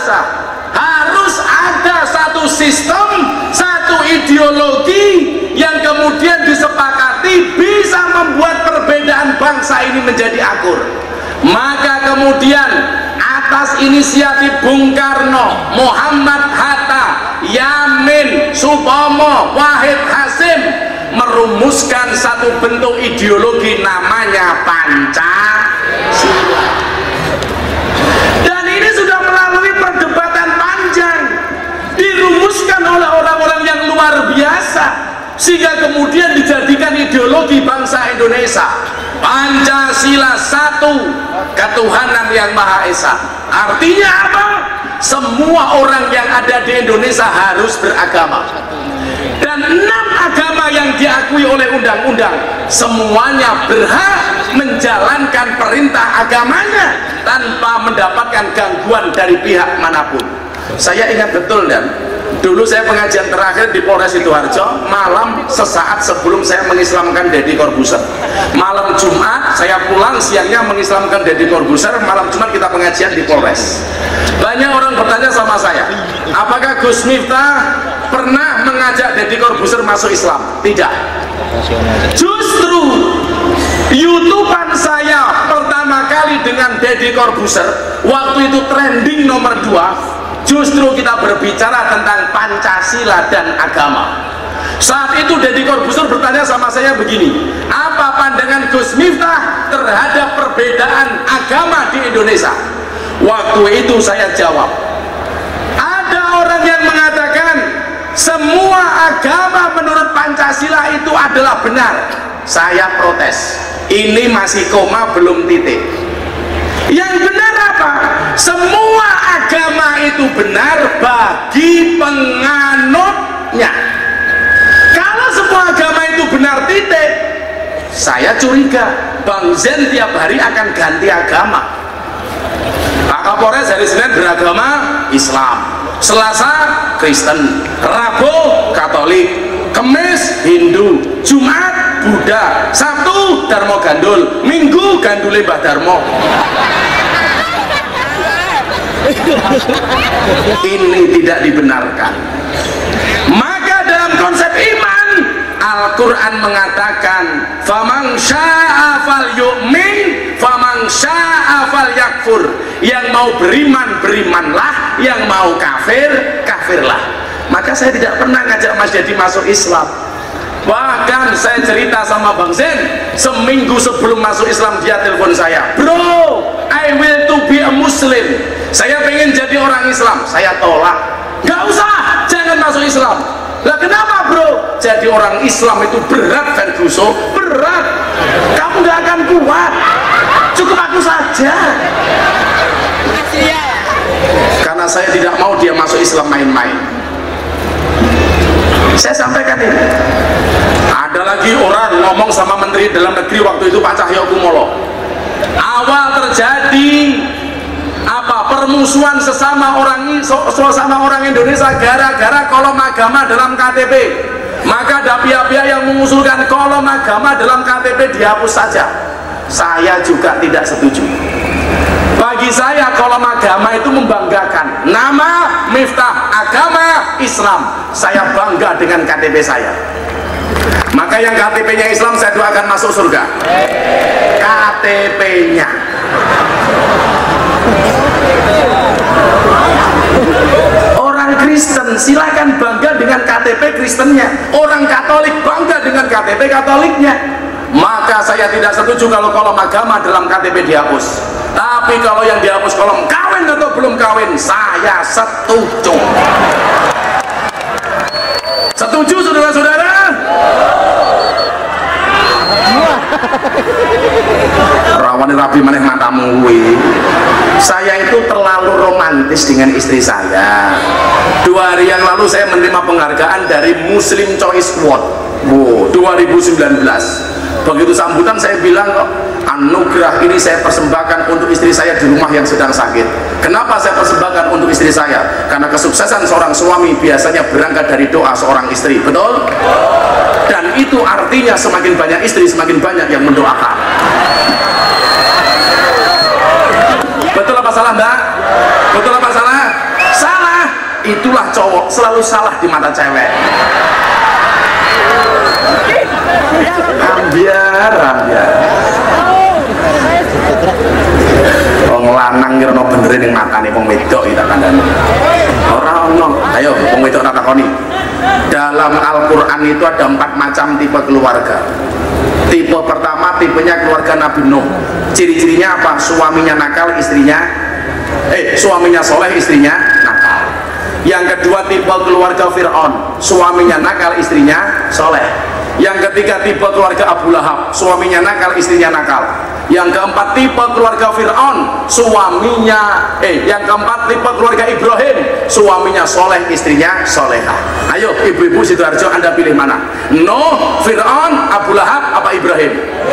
biasa. Harus ada satu sistem, satu ideologi yang kemudian disepakati bisa membuat perbedaan bangsa ini menjadi akur. Maka kemudian atas inisiatif Bung Karno, Muhammad Hatta, Yamin, Supomo, Wahid Hasim merumuskan satu bentuk ideologi namanya Pancasila. Dan ini sudah melalui perdebatan panjang, dirumuskan oleh orang-orang yang luar biasa, sehingga kemudian dijadikan ideologi bangsa Indonesia. Pancasila, satu ketuhanan yang Maha Esa. Artinya apa? Semua orang yang ada di Indonesia harus beragama, dan 6 agama yang diakui oleh undang-undang semuanya berhak menjalankan perintah agamanya tanpa mendapatkan gangguan dari pihak manapun. Saya ingat betul, dan dulu saya pengajian terakhir di Polres Sidoarjo malam sesaat sebelum saya mengislamkan Deddy Corbuzier. Malam Jumat saya pulang, siangnya mengislamkan Deddy Corbuzier, malam Jumat kita pengajian di Polres. Banyak orang bertanya sama saya, apakah Gus Miftah pernah mengajak Deddy Corbuzier masuk Islam? Tidak. Justru YouTubean saya pertama kali dengan Deddy Corbuzier, waktu itu trending nomor 2, justru kita berbicara tentang Pancasila dan agama. Saat itu Deddy Corbuzier bertanya sama saya begini, apa pandangan Gus Miftah terhadap perbedaan agama di Indonesia? Waktu itu saya jawab, ada orang yang mengatakan semua agama menurut Pancasila itu adalah benar. Saya protes, ini masih koma belum titik. Yang benar apa? Semua agama itu benar bagi penganutnya. Kalau semua agama itu benar titik, saya curiga Bang Zen tiap hari akan ganti agama. Pak Kapolres hari Senin beragama Islam, Selasa Kristen, Rabu Katolik, Kamis Hindu, Jumat Buddha, Sabtu Darmo Gandul, Minggu Gandule Mbah Darmo. Ini tidak dibenarkan. Maka dalam konsep iman, Al-Quran mengatakan faman sya'a falyu'min faman sya'a falyakfur. Yang mau beriman berimanlah, yang mau kafir kafirlah. Maka saya tidak pernah ngajak Mas Deddy masuk Islam. Bahkan saya cerita sama Bang Zen, seminggu sebelum masuk Islam dia telepon saya, bro, I will to be a Muslim, saya pengen jadi orang Islam. Saya tolak, gak usah, jangan masuk Islam. Lah kenapa bro? Jadi orang Islam itu berat, Ferguson, berat, kamu gak akan kuat, cukup aku saja. Karena saya tidak mau dia masuk Islam main-main. Saya sampaikan ini. Ada lagi orang ngomong sama Menteri Dalam Negeri waktu itu Pak Cahyokumolo, awal terjadi permusuhan sesama orang Indonesia gara-gara kolom agama dalam KTP. Maka ada pihak-pihak yang mengusulkan kolom agama dalam KTP dihapus saja. Saya juga tidak setuju. Bagi saya kolom agama itu membanggakan. Nama Miftah, agama Islam, saya bangga dengan KTP saya. Maka yang KTP-nya Islam saya doakan masuk surga. KTP-nya. Orang Kristen silakan bangga dengan KTP Kristennya, orang Katolik bangga dengan KTP Katoliknya. Maka saya tidak setuju kalau kolom agama dalam KTP dihapus. Tapi kalau yang dihapus kolom kawin atau belum kawin, saya setuju. Setuju saudara-saudara? Rawani rabi maneh matamu wi. Saya itu terlalu romantis dengan istri saya. 2 hari yang lalu saya menerima penghargaan dari Muslim Choice Award 2019. Begitu sambutan saya bilang, anugerah ini saya persembahkan untuk istri saya di rumah yang sedang sakit. Kenapa saya persembahkan untuk istri saya? Karena kesuksesan seorang suami biasanya berangkat dari doa seorang istri, betul? Dan itu artinya semakin banyak istri, semakin banyak yang mendoakan. Betul apa salah, Mbak? Betul apa salah? itulah cowok selalu salah di mata cewek. Ambiar wong lanang kira ono bener ning matane wong wedok iki tak kandhani. Ora ono. Ayo wong wedok tak takoni. Dalam Al-Qur'an itu ada 4 macam tipe keluarga. Tipe pertama tipenya keluarga Nabi Nuh. Ciri-cirinya apa? Suaminya nakal, suaminya soleh, istrinya nakal. Yang kedua tipe keluarga Fir'aun, suaminya nakal, istrinya soleh. Yang ketiga tipe keluarga Abu Lahab, suaminya nakal, istrinya nakal. Yang keempat tipe keluarga Fir'aun, yang keempat tipe keluarga Ibrahim, suaminya soleh, istrinya solehah. Ayo ibu-ibu Sidoarjo, Anda pilih mana? Nuh, Fir'aun, Abu Lahab, apa Ibrahim?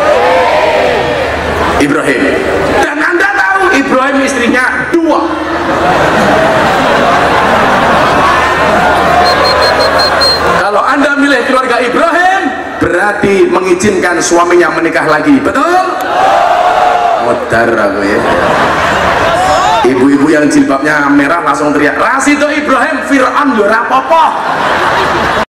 Ibrahim. Dan Anda tahu Ibrahim istrinya 2. Kalau Anda milih keluarga Ibrahim, berarti mengizinkan suaminya menikah lagi, betul? Modar aku ya. Ibu-ibu yang jilbabnya merah langsung teriak, Rasido Ibrahim Fir'aun yo ra apa-apa.